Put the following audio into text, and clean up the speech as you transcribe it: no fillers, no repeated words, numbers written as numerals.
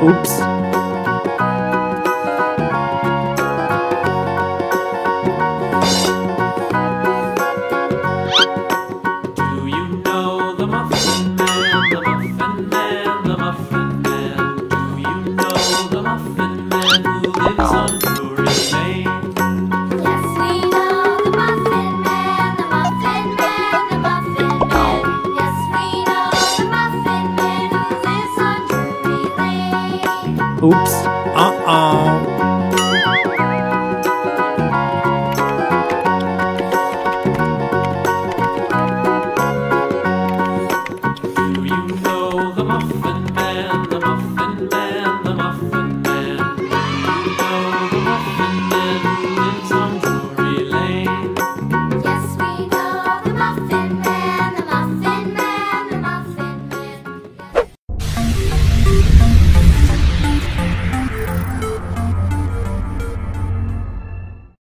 Oops. Do you know the Muffin Man, the Muffin Man, the Muffin Man? Do you know the Muffin Man who lives on Drury Lane? Yes, we know the Muffin Man, the Muffin Man, the Muffin Man. Yes, we know the Muffin Man who lives on Drury Lane. Oops.